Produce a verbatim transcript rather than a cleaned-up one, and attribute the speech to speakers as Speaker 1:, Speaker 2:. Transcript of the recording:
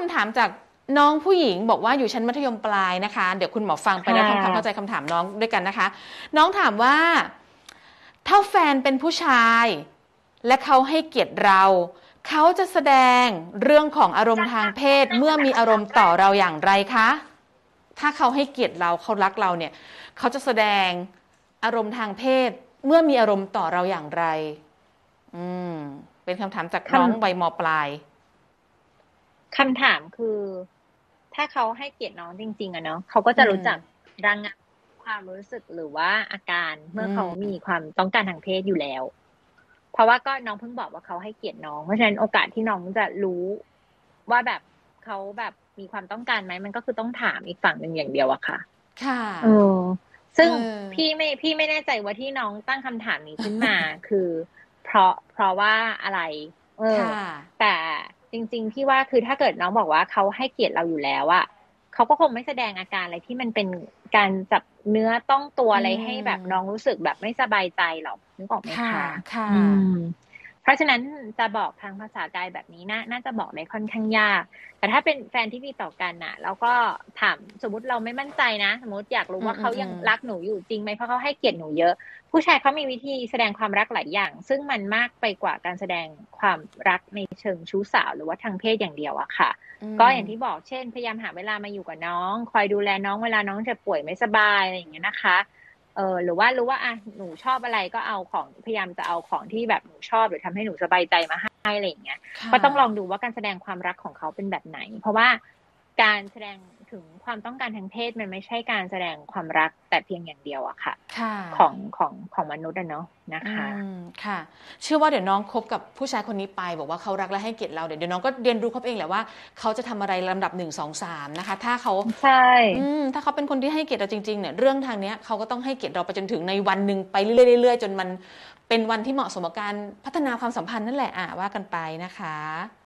Speaker 1: ำถามจากน้องผู้หญิงบอกว่าอยู่ชั้นมัธยมปลายนะคะเดี๋ยวคุณหมอฟังไปแล้วทำความเข้าใจคำถามน้องด้วยกันนะคะน้องถามว่าถ้าแฟนเป็นผู้ชายและเขาให้เกียรติเราเขาจะแสดงเรื่องของอารมณ์ทางเพศเมื่อมีอารมณ์ต่อเราอย่างไรคะถ้าเขาให้เกียรติเราเขารักเราเนี่ยเขาจะแสดงอารมณ์ทางเพศเมื่อมีอารมณ์ต่อเราอย่างไรอืมเป็นคำถามจากน้องใบม.ปลาย
Speaker 2: คำถามคือถ้าเขาให้เกียรติน้องจริงๆอะเนาะเขาก็จะรู้จักระงับความรู้สึกหรือว่าอาการเมื่อเขามีความต้องการทางเพศอยู่แล้วเพราะว่าก็น้องเพิ่งบอกว่าเขาให้เกียรติน้องเพราะฉะนั้นโอกาสที่น้องจะรู้ว่าแบบเขาแบบมีความต้องการไหมมันก็คือต้องถามอีกฝั่งหนึ่งอย่างเดียวอะค่ะ
Speaker 1: ค่ะ
Speaker 2: เออซึ่งพี่ไม่พี่ไม่แน่ใจว่าที่น้องตั้งคำถามนี้ขึ้นมา คือเพราะเพราะว่าอะไรเออแต่จริงๆพี่ว่าคือถ้าเกิดน้องบอกว่าเขาให้เกียรติเราอยู่แล้วอะเขาก็คงไม่แสดงอาการอะไรที่มันเป็นการจับเนื้อต้องตัวอะไรให้แบบน้องรู้สึกแบบไม่สบายใจหรอกนึกออกไหมคะ
Speaker 1: ค่ะ
Speaker 2: เพราะฉะนั้นจะบอกทางภาษากายแบบนี้น่าน่าจะบอกได้ค่อนข้างยากแต่ถ้าเป็นแฟนที่ดีต่อกันน่ะแล้วก็ถามสมมติเราไม่มั่นใจนะสมมติอยากรู้ว่าเขายังรักหนูอยู่จริงไหมเพราะเขาให้เกียรติหนูเยอะผู้ชายเขามีวิธีแสดงความรักหลายอย่างซึ่งมันมากไปกว่าการแสดงความรักในเชิงชู้สาวหรือว่าทางเพศอย่างเดียวอะค่ะก็อย่างที่บอกเช่นพยายามหาเวลามาอยู่กับน้องคอยดูแลน้องเวลาน้องจะป่วยไม่สบายอะไรอย่างเงี้ยนะคะเออหรือว่ารู้ว่าอ่ะหนูชอบอะไรก็เอาของพยายามจะเอาของที่แบบหนูชอบหรือทำให้หนูสบายใจมาให้อะไรอย่างเงี้ยก็ต้องลองดูว่าการแสดงความรักของเขาเป็นแบบไหนเพราะว่าการแสดงถึงความต้องการทางเพศมันไม่ใช่การแสดงความรักแต่เพียงอย่างเดียวอะค่ะของของของมนุษย์อะเนาะนะคะ
Speaker 1: ค่ะเชื่อว่าเดี๋ยวน้องคบกับผู้ชายคนนี้ไปบอกว่าเขารักและให้เกียรติเราเดี๋ยวน้องก็เรียนรู้เขาเองแหละว่าเขาจะทำอะไรลำดับหนึ่งสองสามนะคะถ้าเขา
Speaker 2: ใช่
Speaker 1: ถ้าเขาเป็นคนที่ให้เกียรติเราจริงๆเนี่ยเรื่องทางนี้เขาก็ต้องให้เกียรติเราไปจนถึงในวันหนึ่งไปเรื่อยๆจนมันเป็นวันที่เหมาะสมกับการพัฒนาความสัมพันธ์นั่นแหละอ่ะว่ากันไปนะคะ